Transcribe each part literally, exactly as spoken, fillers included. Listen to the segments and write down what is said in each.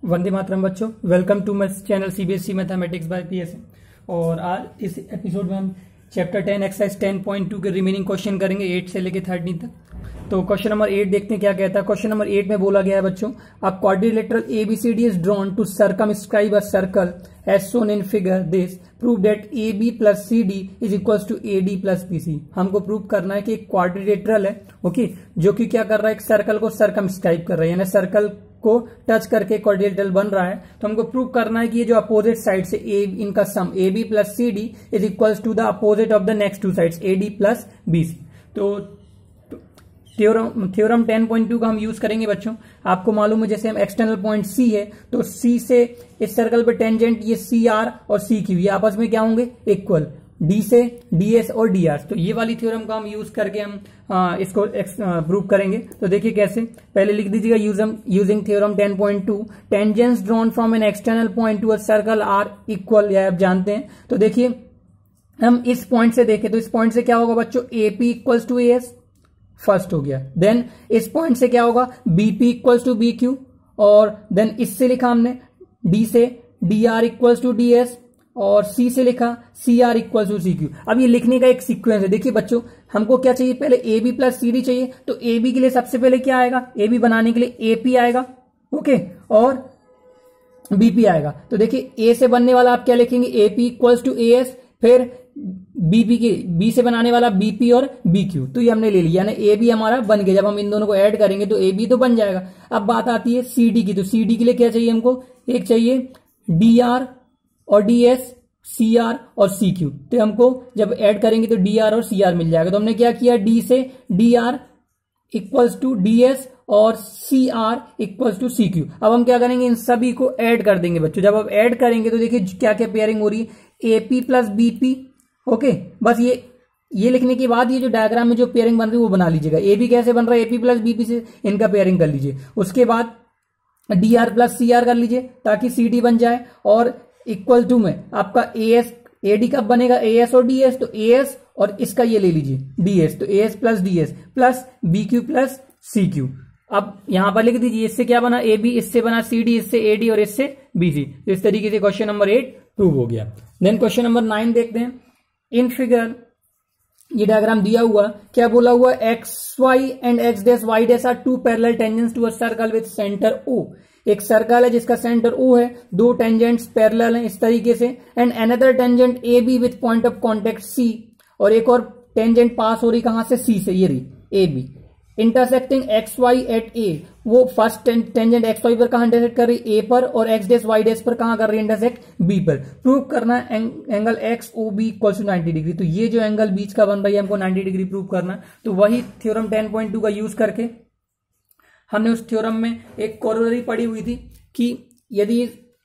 वंदे मातरम बच्चों, welcome to my channel CBSE mathematics by PS. और आज इस एपिसोड में हम chapter ten exercise ten point two के रिमेनिंग क्वेश्चन करेंगे एट से लेकर थर्टीन तक। तो क्वेश्चन नंबर एट देखते हैं क्या कहता है। क्वेश्चन नंबर एट में बोला गया है बच्चों, a quadrilateral ABCD is drawn to circumscribe a circle as shown in figure this prove that A B plus C D is equal to A D plus B C. हमको prove करना है कि एक क्वाड्रिलेटरल है, okay, जो कि क्या कर रहा है, एक सर्कल को सर्कमस्क्राइब कर रहा है, यानी सर्कल को टच करके क्वाड्रिलेटरल बन रहा है। तो हमको प्रूव करना है कि ये जो अपोजिट साइड से ए इनका sum A B plus C D is equal to the opposite of the next to sides A D plus B C. तो theorem theorem ten point two का हम यूज करेंगे बच्चों। आपको मालूम है जैसे हम एक्सटर्नल पॉइंट सी है तो सी से इस सर्कल पे टेंजेंट ये सी आर और सी क्यू ये आपस में क्या होंगे, इक्वल। डी से डी एस और डी आर, तो ये वाली थ्योरम का हम यूज करके हम आ, इसको प्रूव करेंगे। तो देखिए कैसे, पहले लिख दीजिएगा using theorem ten point two tangents drawn from an external point to a circle are equal, यह आप जानते हैं। तो देखिए हम इस पॉइंट से देखें तो इस पॉइंट से क्या होगा बच्चों, A P equals to A S, first हो गया। देन इस पॉइंट से क्या होगा, BP equals to B Q, और देन इससे लिखा हमने डी से D R equals to D S, और सी से लिखा C R equals to C Q. अब ये लिखने का एक सीक्वेंस है। देखिए बच्चों, हमको क्या चाहिए, पहले A B plus C D चाहिए। तो ए बी के लिए सबसे पहले क्या आएगा, ए बी बनाने के लिए ए पी आएगा, ओके, और बीपी आएगा। तो देखिए ए से बनने वाला आप क्या लिखेंगे, A P equals to A S, फिर बीपी के बी से बनाने वाला बीपी और बी क्यू। तो ये हमने ले लिया, यानी ए बी हमारा बन गया। जब हम इन दोनों को ऐड करेंगे तो ए बी तो बन जाएगा। अब बात आती है सी डी की, तो सी डी के लिए क्या चाहिए हमको, एक चाहिए डी आर और डी एस, सी आर और सी क्यू। तो हमको जब ऐड करेंगे तो डी आर और सी आर मिल जाएगा। तो हमने क्या किया, डी से D R equals to D S और C R equals to C Q. अब हम क्या करेंगे, इन सभी को ऐड कर देंगे बच्चों। जब अब ऐड करेंगे तो देखिए क्या क्या पेयरिंग हो रही है, एपी प्लस बीपी, ओके। बस ये ये लिखने के बाद ये जो डायग्राम में जो पेयरिंग बन रही है वो बना लीजिएगा। ए बी कैसे बन रहा है, एपी प्लस बीपी से, इनका पेयरिंग कर लीजिए। उसके बाद D R plus C R कर लीजिए ताकि सी डी बन जाए, और इक्वल टू में आपका ए एस, ए डी कब बनेगा, ए एस और डी एस, तो ए एस और इसका ये ले लीजिए डी एस, तो A S plus D S plus B Q plus C Q. अब यहां पर लिख दीजिए, इससे क्या बना, ए बी, इससे बना सी डी, इससे ए डी और इससे बी सी। तो इस तरीके से क्वेश्चन नंबर एट प्रूव हो गया। देन क्वेश्चन नंबर नाइन देखते हैं। इन फिगर ये डायग्राम दिया हुआ, क्या बोला हुआ, X Y and X dash Y dash are two parallel tangents to a circle with centre O. एक सर्कल है जिसका सेंटर ओ है, दो टेंजेंट्स पैरेलल हैं इस तरीके से, and another tangent A B with point of contact C, और एक और टेंजेंट पास हो रही कहां से, सी से, ये रही A B, intersecting X Y at A. वो फर्स्ट टेंजेंट एक्स वाई पर कहां इंटरसेक्ट कर रही, ए पर, और एक्स डैश वाई डैश पर कहां कर रही है, इंटरसेक्ट बी पर। प्रूव करना है angle X O B equal to ninety degree. तो ये जो एंगल बीच का बन रही है हमको नाइन्टी डिग्री प्रूव करना है। तो वही थ्योरम टेन पॉइंट टू का यूज करके हमने उस थ्योरम में एक कोरोलरी पड़ी हुई थी कि यदि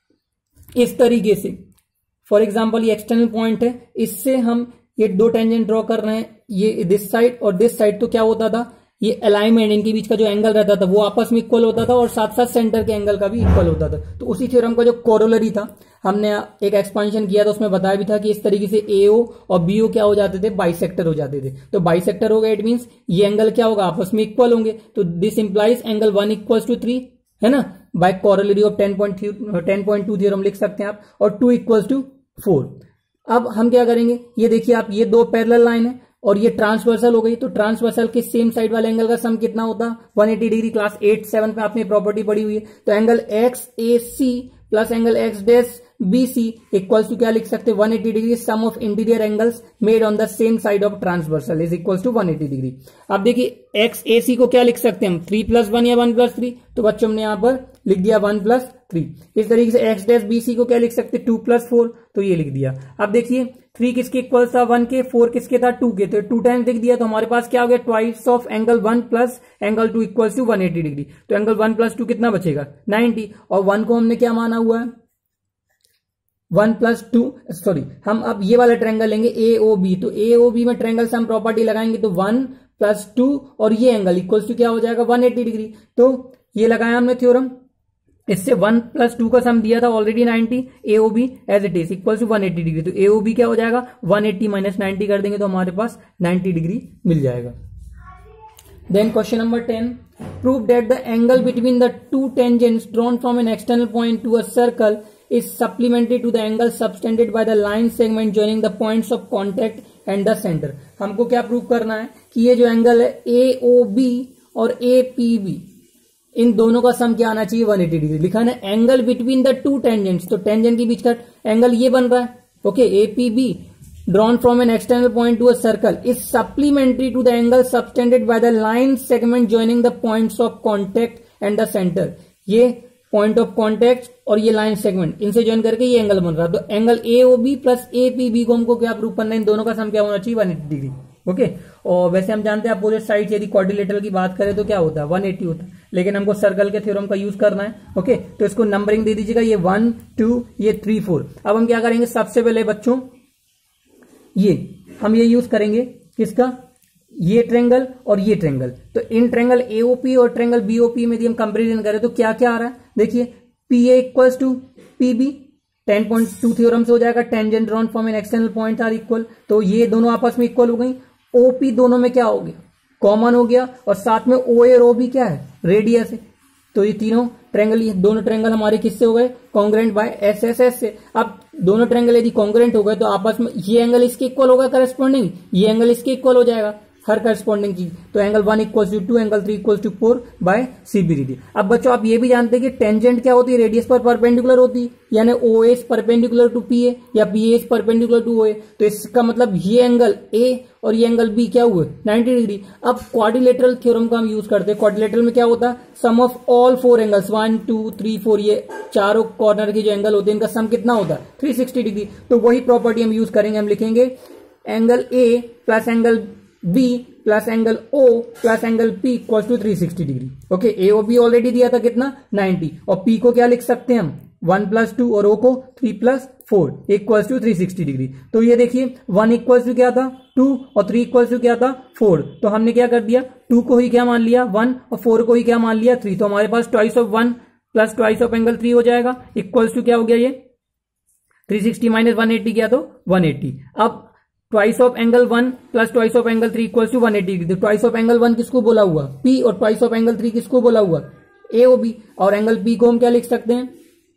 इस तरीके से फॉर एग्जांपल ये एक्सटर्नल पॉइंट है, इससे हम ये दो टेंजेंट ड्रॉ कर रहे हैं, ये दिस साइड और दिस साइड, तो क्या होता था, ये अलाइनमेंट, इनके बीच का जो एंगल रहता था वो आपस में इक्वल होता था, और साथ साथ सेंटर के एंगल का भी इक्वल होता था। तो उसी थ्योरम का जो कोरोलरी था, हमने एक एक्सपेंशन किया था, उसमें बताया भी था कि इस तरीके से एओ और बीओ क्या हो जाते थे, बाइसेक्टर हो जाते थे। तो बाइसेक्टर हो गया, इट मींस ये एंगल क्या होगा, आपस में इक्वल होंगे। तो this implies angle one equals to three, है ना, by corollary of ten point two theorem लिख सकते हैं आप, और टू इक्वल्स टू फोर। अब हम क्या करेंगे, ये देखिए आप, ये दो पैरेलल लाइन है और ये ट्रांसवर्सल हो गई। तो ट्रांसवर्सल के सेम साइड वाले एंगल का सम कितना होता, one eighty degree. Class eight seven पे आपने प्रॉपर्टी पढ़ी हुई है। तो angle X A C plus angle X dash B C equals to क्या लिख सकते हैं, one eighty degree, sum of interior angles made on the same side of transversal is equals to one eighty degree. अब देखिए x A सी को क्या लिख सकते हैं हम, थ्री प्लस वन या वन प्लस थ्री। तो बच्चों हमने यहां पर लिख दिया वन प्लस थ्री। इस तरीके से एक्स डैश बी सी को क्या लिख सकते हैं, टू प्लस फोर, तो ये लिख दिया। अब देखिए थ्री किसके इक्वल था, वन के, फोर किसके था, टू के, तो टू टाइम्स लिख दिया। तो हमारे पास क्या हो गया, twice of angle one plus angle two equals to one eighty degree. तो एंगल वन प्लस टू कितना बचेगा, नाइन्टी, और वन को हमने क्या माना हुआ है, वन प्लस टू, सॉरी हम अब ये वाला ट्रायंगल लेंगे ए ओ बी। तो ए ओ बी में ट्रायंगल से हम प्रॉपर्टी लगाएंगे, तो वन प्लस टू और ये एंगल इक्वल्स टू क्या हो जाएगा, वन एटी डिग्री। तो ये लगाया हमने थ्योरम, इससे वन प्लस टू का सम दिया था already ninety, A O B as it is equal to one eighty degree. तो ए ओ बी क्या हो जाएगा, वन एटी माइनस नाइन्टी कर देंगे तो हमारे पास नाइन्टी डिग्री मिल जाएगा। Then question number ten. Prove that the angle between the two tangents drawn from an external point to a circle is supplementary to the angle subtended by the line segment joining the points of contact and the center. हमको क्या prove करना है कि ये जो angle है A O B और A P B, इन दोनों का सम क्या आना चाहिए one eighty डिग्री. लिखा है angle between the two tangents, तो टेंजेंट के बीच का एंगल ये बन रहा है. Okay, A P B drawn from an external point to a circle is supplementary to the angle subtended by the line segment joining the points of contact and the center. ये point of contact और ये line segment, इनसे join करके ये angle बन रहा है. तो angle A O B plus A P B को हमको क्या प्रूव करना है, इन दोनों का सम क्या होना चाहिए one eighty डिग्री. ओके, और वैसे हम जानते हैं अपोजिट साइड यदि क्वाड्रिलेटरल की बात करें तो क्या होता है one eighty होता है, लेकिन हमको सर्कल के थ्योरम का यूज करना है. ओके, तो इसको नंबरिंग दे दीजिएगा, ये वन टू ये थ्री फोर. अब हम क्या करेंगे, सबसे पहले बच्चों ये हम ये यूज करेंगे किसका, ये ट्रेंगल और ये ट्रेंगल. तो इन ट्रेंगल एओपी और ट्रेंगल बीओपी में यदि हम कंपेरिजन करें तो क्या क्या आ रहा है, देखिए P A equals to P B, ten point two theorem से हो जाएगा, tangent drawn from an external point are equal. तो ये दोनों आपस में इक्वल हो गई. ओपी दोनों में क्या हो गया, कॉमन हो गया, और साथ में ओ ए और ओ बी क्या है, रेडियस है. तो ये तीनों ट्रेंगल, ये दोनों ट्रेंगल हमारे किससे हो गए, congruent by S S S से. अब दोनों ट्रेंगल यदि कॉन्ग्रेंट हो गए तो आपस में ये एंगल इसके इक्वल होगा करस्पॉन्डिंग, ये एंगल इसके इक्वल हो जाएगा हर करस्पॉन्डिंग चीज. तो angle one equals to two, angle three equals to four by CBD. अब बच्चों आप ये भी जानते हैं कि टेंजेंट क्या होती है, रेडियस पर परपेंडिकुलर होती है, यानी O S perpendicular to P A या P S perpendicular to O A. तो इसका मतलब ये एंगल ए और ये एंगल बी क्या हुए नाइंटी डिग्री. अब क्वाड्रिलेटरल थ्योरम का हम यूज करते हैं. क्वाड्रिलेटरल में क्या होता है, sum of all four angles, one two three four, ये चारों कॉर्नर के जो एंगल होते हैं इनका सम कितना होता है थ्री सिक्सटी डिग्री. तो वही प्रॉपर्टी हम यूज करेंगे. हम लिखेंगे angle A plus angle B plus angle O plus angle P equal to three sixty degree. Okay, A O B already दिया था कितना नाइंटी, और पी को क्या लिख सकते हैं हम वन प्लस टू, और ओ को three plus four equal to three sixty degree. तो ये देखिए वन इक्वल टू क्या था टू और थ्री इक्वल टू क्या था फोर. तो हमने क्या कर दिया, टू को ही क्या मान लिया वन और फोर को ही क्या मान लिया थ्री. तो हमारे पास twice of one plus twice of angle three हो जाएगा इक्वल टू क्या हो गया, ये three sixty minus one eighty किया तो वन एट्टी. अब twice of angle one plus twice of angle three equal to one eighty degree. तो ट्वाइस ऑफ एंगल वन किसको बोला हुआ, पी, और ट्वाइस ऑफ एंगल थ्री किसको बोला हुआ, ए ओ बी. और एंगल पी को हम क्या लिख सकते हैं,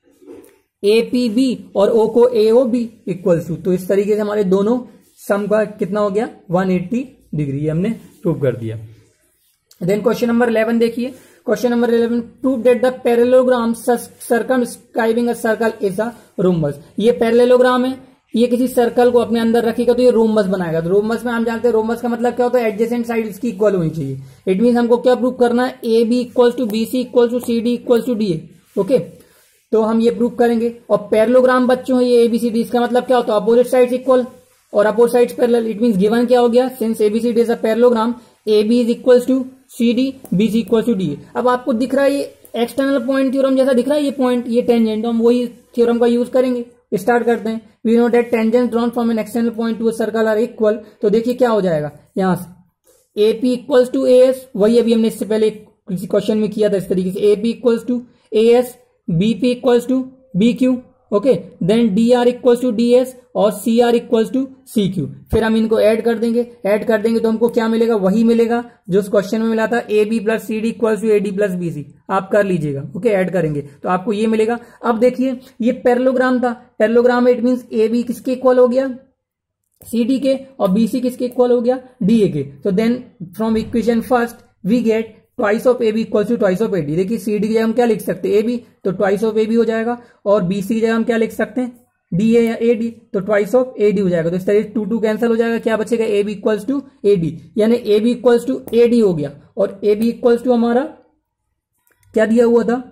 ए पी बी, और ओ को A O B equal to. तो इस तरीके से हमारे दोनों सम का कितना हो गया one eighty डिग्री, हमने प्रूव कर दिया. देन क्वेश्चन नंबर इलेवन देखिए. Question number eleven, prove that the parallelogram circumscribing a circle is a rhombus. ये पैरेललोग्राम है, ये किसी सर्कल को अपने अंदर रखेगा तो ये रोम्बस बनाएगा. तो रोम्बस में हम जानते हैं रोम्बस का मतलब क्या होता है, एडजेसेंट साइड इसकी इक्वल होनी चाहिए. इट मीन हमको क्या प्रूव करना है, A B equals to B C equals to C D equals to D A. Okay, तो हम ये प्रूव करेंगे. और पैरेललोग्राम बच्चों ये एबीसीडी, इसका मतलब क्या होता है, अपोजिट साइड्स इक्वल और opposite sides parallel. It means given क्या हो गया, since ABCD is a parallelogram, A B is equals to C D, B C equals to D A. अब आपको दिख रहा है ये एक्सटर्नल पॉइंट थ्योरम जैसा दिख रहा है, ये पॉइंट, ये टेंजेंट, तो हम वही थ्योरम का यूज करेंगे. स्टार्ट करते हैं. We know that tangent drawn from an external point to a circle are equal. तो देखिए क्या हो जाएगा, यहां से A P equals to A S, वही अभी हमने इससे पहले किसी क्वेश्चन में किया था इस तरीके से, A P equals to A S, B P equals to B Q. Okay, then D R equals to D S और C R equals to C Q. फिर हम इनको ऐड कर देंगे. ऐड कर देंगे तो हमको क्या मिलेगा, वही मिलेगा जो उस क्वेश्चन में मिला था, A B plus C D equals to A D plus B C. आप कर लीजिएगा. ओके, ऐड करेंगे तो आपको ये मिलेगा. अब देखिए ये पैरेललोग्राम था, parallelogram it means A B किसके इक्वल हो गया, सी डी के, और बी सी किसके इक्वल हो गया, डी ए के. तो then from equation first we get twice of A B equal to twice of A D. देखिए सी डी की जगह हम क्या लिख सकते हैं, ए बी, तो ट्वाइस ऑफ ए बी हो जाएगा, और बी सी की जगह हम क्या लिख सकते हैं, डी ए या ए डी, तो ट्वाइस ऑफ ए डी हो जाएगा. तो इस तरीके टू टू कैंसिल हो जाएगा, क्या बचेगा, A B equals to A D, यानी A B equals to A D हो गया. और ए बी इक्वल्स टू हमारा क्या दिया हुआ था,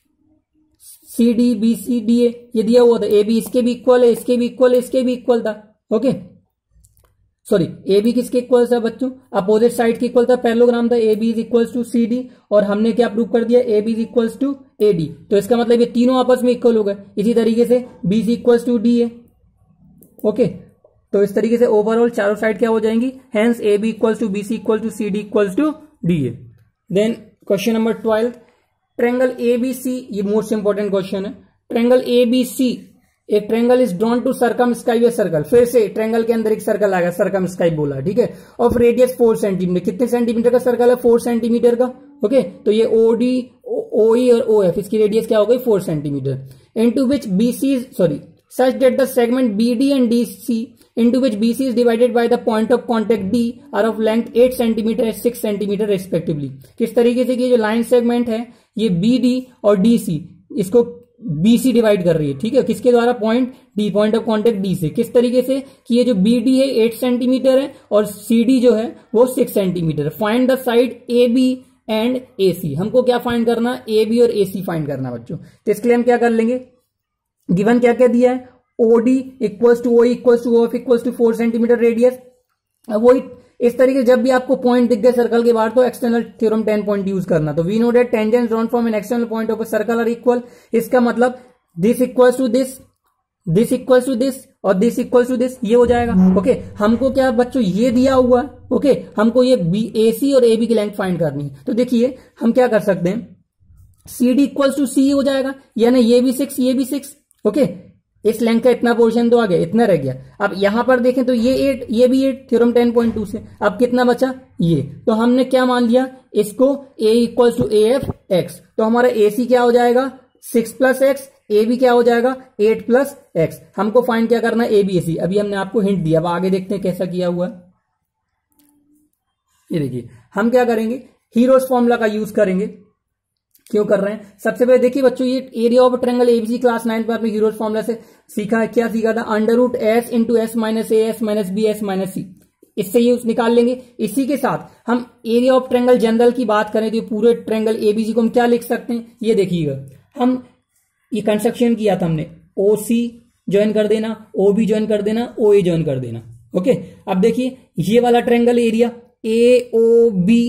C D B C D A, ये दिया हुआ था. ए बी इसके भी इक्वल है, इसके भी इक्वल है, इसके भी इक्वल था. ओके, सॉरी, ए बी किसके इक्वल था बच्चों, अपोजिट साइड के इक्वल था, पैरेललोग्राम था, A B is equals to C D, और हमने क्या प्रूव कर दिया, A B is equals to A D. तो इसका मतलब ये तीनों आपस में इक्वल हो गए. इसी तरीके से B C equals to D A. Okay, तो इस तरीके से ओवरऑल चारों साइड क्या हो जाएंगी, hence A B equals to B C equal to C D equals to D A. Then question number twelve, triangle A B C, ये most important question है. ट्रायंगल ए बी सी एक triangle is drawn to circumscribe a circle, फिर से triangle के अंदर एक circle आएगा, circumscribe बोला, ठीक है, ऑफ रेडियस फोर सेंटीमीटर, कितने सेंटीमीटर का सर्कल है, फोर सेंटीमीटर का, ओके, तो ये ओडी, ओई और ओएफ, इसकी रेडियस क्या हो गई, four centimetre, into which BC, sorry, such that the segment B D and D C into which B C is divided by the point of contact D are of length eight centimeter and six centimeter respectively। किस तरीके से कि जो line segment है ये B D और D C इसको B C divide कर रही है, ठीक है, किसके द्वारा, point D, point of contact D से, किस तरीके से कि ये जो B D है एट सेंटीमीटर है और C D जो है वो six centimetre. Find the side A B and A C, हमको क्या फाइंड करना, A B और A C फाइंड करना बच्चों। तो इसके लिए हम क्या कर लेंगे, गिवन क्या क्या दिया है, OD equals to O equals to OF equals to four centimetre radius. वही इस तरीके से जब भी आपको पॉइंट दिख गए सर्कल के बाहर तो external theorem ten point use करना। तो we know that tangents drawn from an external point of a circle are equal, इसका मतलब this equals to this, this equals to this और दिस इक्वल्स टू दिस, ये हो जाएगा, okay okay, हमको क्या बच्चों ये दिया हुआ है, ओके okay, हमको ये बी ए सी और ए बी की लेंथ फाइंड करनी है। तो देखिए हम क्या कर सकते हैं, C D equals to C हो जाएगा, यानी ये भी सिक्स ये भी सिक्स, ओके, इस लेंथ का इतना पोर्शन तो आ गया, इतना रह गया। अब यहां पर देखें तो ये एट ये भी eight, theorem ten point two से, अब कितना बचा ये, तो हमने क्या मान लिया इसको a equals to A F X, तो हमारा ए सी क्या हो जाएगा six plus X, A B क्या हो जाएगा एट प्लस एक्स। हमको फाइंड क्या करना है, ए बी ए सी, अभी हमने आपको हिंट दिया, अब आगे देखते हैं कैसा किया हुआ है। ये देखिए हम क्या करेंगे, हीरोज फॉर्मूला का यूज करेंगे। क्यों कर रहे हैं, सबसे पहले देखिए बच्चों ये area of triangle ABC class nine पर आपने हीरोज फॉर्मूला से सीखा है, क्या सीखा था, under root S into S minus A S minus B S minus C, इससे ये निकाल लेंगे। इसी के साथ हम एरिया ऑफ ट्रायंगल जनरल की बात करें तो पूरे ट्रायंगल एबीसी को हम क्या लिख सकते हैं, ये देखिएगा, हम ये कंस्ट्रक्शन किया था हमने, ओ सी ज्वाइन कर देना, ओ बी ज्वाइन कर देना, ओ ए ज्वाइन कर देना, ओके। अब देखिए ये वाला triangle area A O B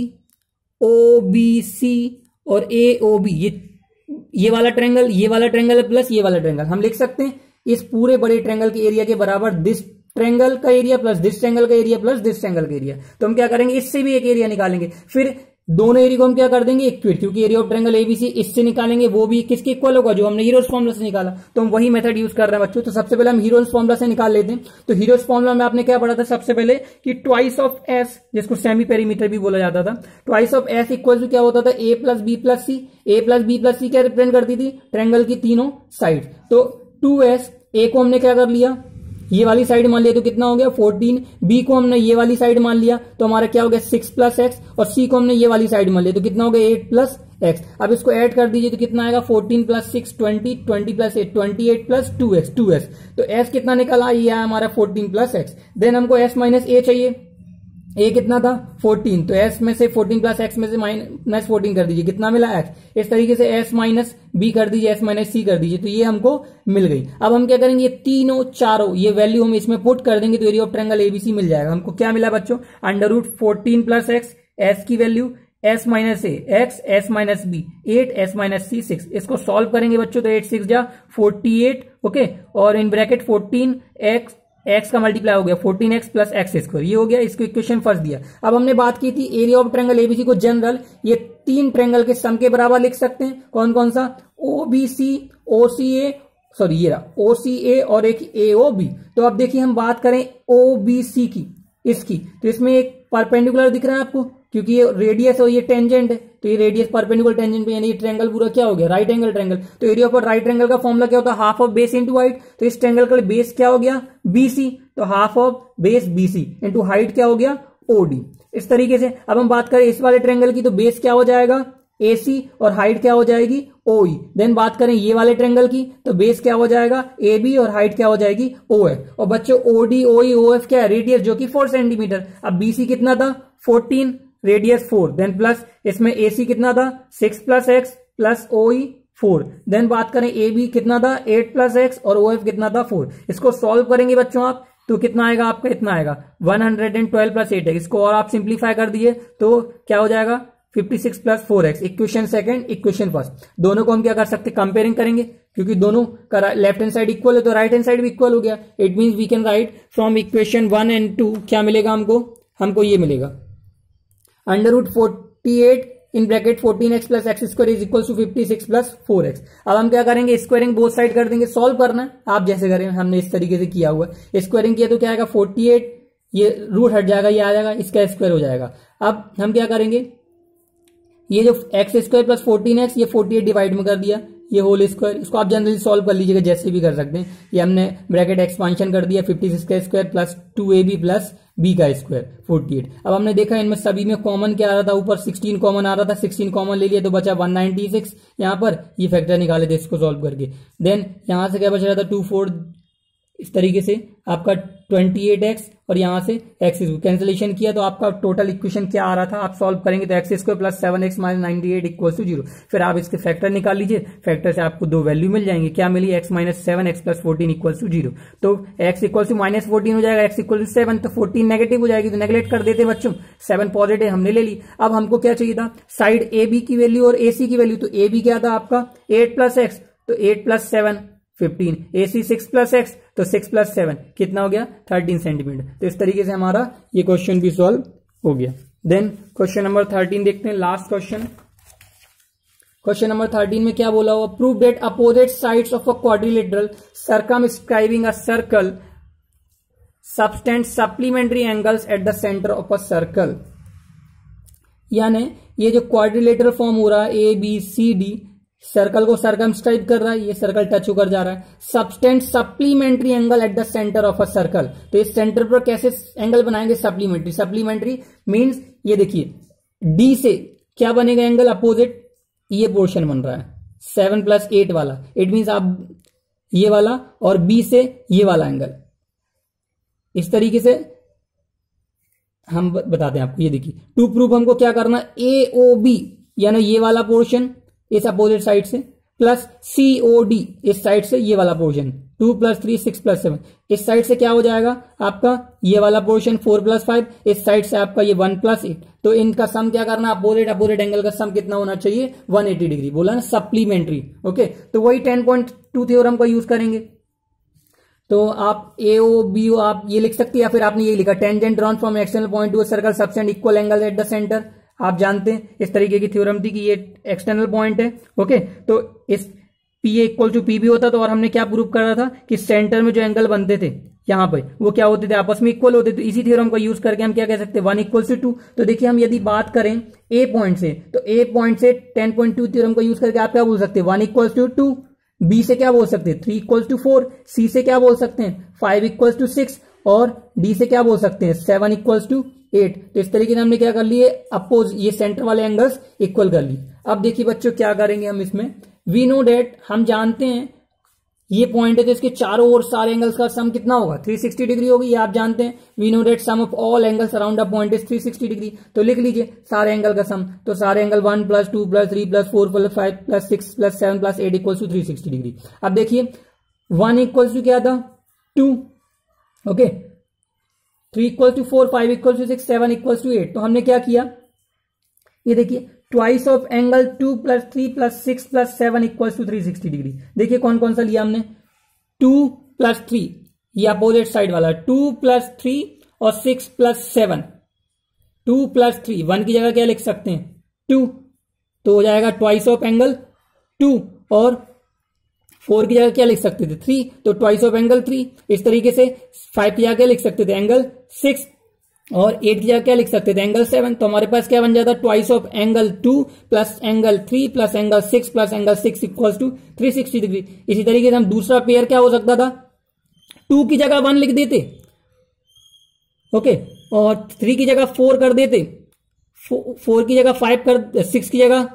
O B C और ए ओ बी, ये ये वाला ट्रायंगल ये वाला ट्रायंगल प्लस ये वाला ट्रायंगल, हम लिख सकते हैं इस पूरे बड़े ट्रायंगल के एरिया के बराबर दिस ट्रायंगल का एरिया प्लस दिस ट्रायंगल का एरिया प्लस दिस ट्रायंगल का एरिया। तो हम क्या करेंगे, इससे भी एक एरिया निकालेंगे, फिर दोनों एरिया को हम क्या कर देंगे इक्वल, क्योंकि एरिया ऑफ ट्रायंगल एबीसी इससे निकालेंगे, वो भी किसके इक्वल होगा, जो हमने हीरोज फॉर्मूला से निकाला। तो हम वही मेथड यूज कर रहे हैं बच्चों। तो सबसे पहले हम हीरोज फॉर्मूला से निकाल लेते हैं। तो हीरोज फॉर्मूला में आपने क्या पढ़ा था सबसे पहले कि ट्वाइस ऑफ एस, जिसको सेमी पेरीमीटर भी बोला जाता था, twice of S equal to क्या होता था, A plus B plus C. A plus B plus C क्या रिप्रेजेंट करती थी, ट्रायंगल की तीनों साइड। तो टू एस, ए को हमने क्या कर लिया, ये वाली साइड मान लिया तो कितना हो गया फोर्टीन, बी को हमने ये वाली साइड मान लिया तो हमारा क्या हो गया सिक्स प्लस एक्स, और सी को हमने ये वाली साइड मान लिया तो कितना हो गया एट प्लस एक्स। अब इसको ऐड कर दीजिए तो कितना आएगा fourteen plus six twenty, twenty plus eight twenty eight plus two X, two X. तो एस कितना निकला, ये आया हमारा फोर्टीन प्लस एक्स। देन हमको एस माइनस ए चाहिए, ए कितना था फोर्टीन, तो एस में से फोर्टीन प्लस एक्स में से माइनस फोर्टीन कर दीजिए, कितना मिला एक्स। इस तरीके से एस माइनस बी कर दीजिए, एस माइनस सी कर दीजिए, तो ये हमको मिल गई। अब हम क्या करेंगे, ये तीनों चारों ये वैल्यू हम इसमें पुट कर देंगे तो एरिया ऑफ ट्रायंगल एबीसी मिल जाएगा। हमको क्या मिला बच्चों, under root fourteen plus x, s की value s minus a x, s minus b eight, s minus c six. इसको सॉल्व करेंगे बच्चों तो एट सिक्स जा फोर्टी एट, ओके, और in bracket fourteen x x का मल्टीप्लाई हो गया fourteen x plus x square, ये हो गया, इसको इक्वेशन फर्स्ट दिया। अब हमने बात की थी एरिया ऑफ ट्रायंगल एबीसी को जनरल ये तीन ट्रायंगल के सम के बराबर लिख सकते हैं। कौन कौन सा, ओ बी सी, ओ सी ए, सॉरी ये रहा ओ सी ए और एक ए ओ बी। तो अब देखिए हम बात करें ओ बी सी की, इसकी, तो इसमें एक परपेंडिकुलर दिख रहा है आपको, क्योंकि ये रेडियस और ये टेंजेंट है, तो ये रेडियस परपेंडिकुलर टेंजेंट पे, यानी ये ट्रायंगल पूरा क्या हो गया, राइट एंगल ट्रायंगल। तो एरिया ऑफ राइट ट्रायंगल का फॉर्मूला क्या होता है, half of base into height. तो इस ट्रायंगल का बेस क्या हो गया बीसी, तो half of base BC into height क्या हो गया ओडी। इस तरीके से अब हम बात करें इस वाले ट्रायंगल की, तो बेस क्या हो जाएगा एसी और हाइट क्या हो जाएगी ओई। देन बात करें ये वाले ट्रायंगल की, तो बेस क्या हो जाएगा ए बी और हाइट क्या हो जाएगी ओ एफ। और बच्चों ओडी ओई ओ एफ क्या है, रेडियस जो कि फोर सेंटीमीटर। अब बीसी कितना था fourteen, radius four, then plus इसमें एसी कितना था six plus x plus OE four. Then बात करें ए बी कितना था एट प्लस एक्स और ओ एफ कितना था फोर। इसको सॉल्व करेंगे बच्चों आप तो कितना आएगा आपका, इतना आएगा one hundred twelve plus eight x. इसको और आप सिंप्लीफाई कर दिए तो क्या हो जाएगा fifty six plus four x. Equation second, equation first, दोनों को हम क्या कर सकते हैं कंपेयरिंग करेंगे, क्योंकि दोनों का लेफ्ट हैंड साइड इक्वल है तो राइट हैंड साइड भी इक्वल हो गया। It means we can write from equation one and two क्या मिलेगा हमको, हमको ये मिलेगा under root forty eight in bracket fourteen x plus x square is equal to fifty six plus four x. अब हम क्या करेंगे, स्क्वायरिंग बोथ साइड कर देंगे, सॉल्व करना है आप जैसे करें, हमने इस तरीके से किया हुआ है। स्क्वायरिंग किया तो क्या आएगा फोर्टी एट, ये रूट हट जाएगा, ये आ जाएगा, इसका स्क्वायर हो जाएगा। अब हम क्या करेंगे, ये जो x square plus fourteen x ये फोर्टी एट डिवाइड में कर दिया, ये होल स्क्वायर, इसको आप जनरली सॉल्व कर लीजिएगा जैसे भी कर सकते हैं। ये हमने ब्रैकेट एक्सपांशन कर दिया फिफ्टी सिक्स का square plus two a B plus b का स्क्वायर फोर्टी एट। अब हमने देखा इनमें सभी में कॉमन क्या आ रहा था, ऊपर सिक्सटीन कॉमन आ रहा था, सिक्सटीन कॉमन ले लिया तो बचा वन नाइनटी सिक्स। यहाँ पर ये फैक्टर निकाले थे इसको सॉल्व करके। देन यहां से क्या बच रहा था टू फोर, इस तरीके से आपका ट्वेंटी एट एक्स और यहां से एक्स कैंसिलेशन किया तो आपका टोटल इक्वेशन क्या आ रहा था, आप सॉल्व करेंगे तो x square plus seven x minus ninety eight equal to zero. फिर आप इसके फैक्टर निकाल लीजिए, फैक्टर से आपको दो वैल्यू मिल जाएंगे, क्या मिली, x minus seven x plus fourteen equal to zero. तो x equal to minus fourteen हो जाएगा, एक्स इक्वल टू सेवन, तो फोर्टीन नेगेटिव हो जाएगी तो नेगलेक्ट कर देते बच्चों, सेवन पॉजिटिव हमने ले ली। अब हमको क्या चाहिए था, साइड ए बी की वैल्यू और ए सी की वैल्यू। तो ए बी क्या था आपका एट प्लस एक्स, तो eight plus seven fifteen, A C six plus x तो सिक्स प्लस सेवन कितना हो गया थर्टीन सेंटीमीटर। तो इस तरीके से हमारा ये क्वेश्चन भी सॉल्व हो गया। देन क्वेश्चन नंबर थर्टीन देखते हैं, last question. Question number thirteen में क्या बोला हुआ, prove that opposite sides of a quadrilateral circumscribing a circle subtend supplementary angles at the centre of a circle. यानी ये जो क्वाड्रिलेटरल फॉर्म हो रहा है A B C D, circle को सर्कमस्क्राइब कर रहा है, ये सर्कल टच होकर जा रहा है, subtend supplementary angle at the centre of a circle. तो इस सेंटर पर कैसे एंगल बनाएंगे, सप्लीमेंट्री। सप्लीमेंट्री मींस ये देखिए डी से क्या बनेगा एंगल अपोजिट, ये पोर्शन बन रहा है सेवन प्लस एट वाला, इट मींस आप ये वाला, और बी से ये वाला एंगल, इस तरीके से हम बताते हैं आपको। ये देखिए टू प्रूफ हमको क्या करना, ए ओ बी यानी ये वाला पोर्शन इस अपोजिट साइड से प्लस सी ओ डी इस साइड से ये वाला portion, two plus three six plus seven, इस साइड से क्या हो जाएगा आपका ये वाला पोर्शन फोर प्लस फाइव, इस साइड से आपका ये वन प्लस एट। तो इनका सम क्या करना, अपोजिट अपोजिट एंगल का सम कितना होना चाहिए वन एटी डिग्री, बोला ना सप्लीमेंट्री। ओके, तो वही टेन पॉइंट टू थ्योरम का यूज करेंगे। तो आप ए ओ बी ओ आप ये लिख सकते हैं, या फिर आपने ये लिखा tangent drawn from external point to a circle subtend equal angle at the centre. आप जानते हैं इस तरीके की थ्योरम थी कि ये एक्सटर्नल पॉइंट है। ओके, तो इस P A equal to P B होता तो, और हमने क्या प्रूव करा था कि सेंटर में जो एंगल बनते थे यहाँ पे वो क्या होते थे, आपस में इक्वल होते थे। तो इसी थ्योरम का यूज करके हम क्या कह सकते हैं, वन इक्वल टू टू। तो देखिए हम यदि बात करें ए पॉइंट से, तो ए पॉइंट से टेन पॉइंट टू थ्योरम का यूज करके आप क्या बोल सकते हैं, one equal to two. B से क्या बोल सकते हैं, three equal to four. C से क्या बोल सकते हैं, फाइव इक्वल टू सिक्स। और डी से क्या बोल सकते हैं, सेवन इक्वल टू एट। तो इस तरीके से हमने क्या कर लिए, अपोज ये सेंटर वाले एंगल्स इक्वल कर लिए। अब देखिए बच्चों क्या करेंगे हम इसमें, वी नो डेट हम जानते हैं ये पॉइंट है तो इसके चारों ओर सारे एंगल्स का सम कितना होगा, थ्री सिक्सटी डिग्री होगी, ये आप जानते हैं। We know that sum of all angles around a point is three sixty degree. तो लिख लीजिए सारे एंगल का सम, तो सारे angle one plus two plus three plus four plus five plus six plus seven plus eight equal to three sixty degree. अब देखिए one equal to क्या था, two. Okay, three equal to four, five equal to six, seven equal to eight. तो हमने क्या किया, ये देखिए twice of angle two plus three plus six plus seven equal to three sixty degree. देखिए कौन कौन सा लिया हमने, टू प्लस थ्री ये अपोजिट साइड वाला, टू प्लस थ्री और six plus seven, two plus three, one की जगह क्या लिख सकते हैं, टू, तो हो जाएगा ट्वाइस ऑफ एंगल टू। और फोर की जगह क्या लिख सकते थे, थ्री, तो ट्वाइस ऑफ एंगल थ्री। इस तरीके से फाइव की जगह क्या लिख सकते थे, एंगल सिक्स। और एट की जगह क्या लिख सकते थे, एंगल सेवन। तो हमारे पास क्या बन जाता, twice of angle two plus angle three plus angle six plus angle six equals to three sixty degree. इसी तरीके से हम दूसरा पेयर क्या हो सकता था, टू की जगह वन लिख देते, ओके, और थ्री की जगह फोर कर देते, फोर की जगह फाइव कर, सिक्स की जगह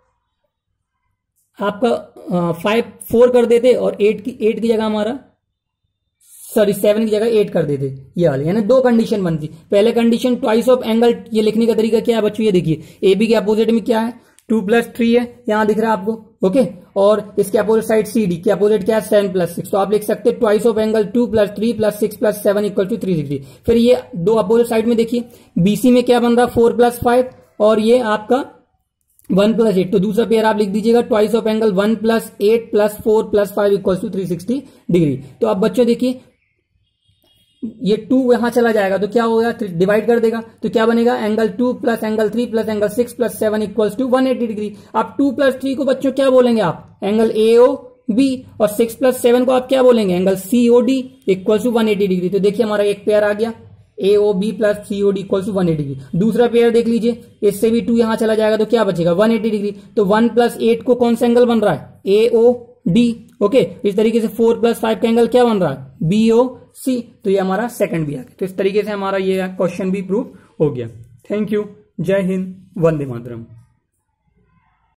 आपका फाइव फोर कर देते, और एट की एट की जगह हमारा सॉरी सेवन की जगह एट कर देते, ये वाले। यानी दो कंडीशन बनती। पहले कंडीशन ट्वाइस ऑफ एंगल, ये लिखने का तरीका क्या है बच्चों, ये देखिए ए बी के अपोजिट में क्या है, टू प्लस थ्री है, यहां दिख रहा है आपको। ओके, और इसके अपोजिट साइड सी डी के अपोजिट क्या है, सेवन प्लस सिक्स। तो आप लिख सकते हैं twice of angle two plus three plus six plus seven equal to three sixty. फिर ये दो अपोजिट साइड में देखिए बीसी में क्या बन रहा, फोर प्लस फाइव, और ये आपका वन प्लस एट। तो दूसरा पेयर आप लिख दीजिएगा twice of angle one plus eight plus four plus five equal to three sixty degree. तो अब बच्चों देखिए ये टू यहां चला जाएगा तो क्या होगा, डिवाइड कर देगा तो क्या बनेगा, angle two plus angle three plus angle six plus seven equals to one eighty degree. अब टू प्लस थ्री को बच्चों क्या बोलेंगे आप, एंगल ए ओ बी, और सिक्स प्लस सेवन को आप क्या बोलेंगे, angle C O D equals to one eighty degree. तो देखिए हमारा एक पेयर आ गया, A O B plus C O D equals to one eighty degree. दूसरा पेयर देख लीजिए, इससे भी टू यहां चला जाएगा तो क्या बचेगा, वन एटी डिग्री। तो वन प्लस एट को कौन सा एंगल बन रहा है, ए ओ डी। ओके, इस तरीके से फोर प्लस फाइव का एंगल क्या बन रहा है, बी ओ सी। तो ये हमारा सेकंड भी आ गया। तो इस तरीके से हमारा ये क्वेश्चन भी प्रूव हो गया। थैंक यू, जय हिंद, वंदे मातरम।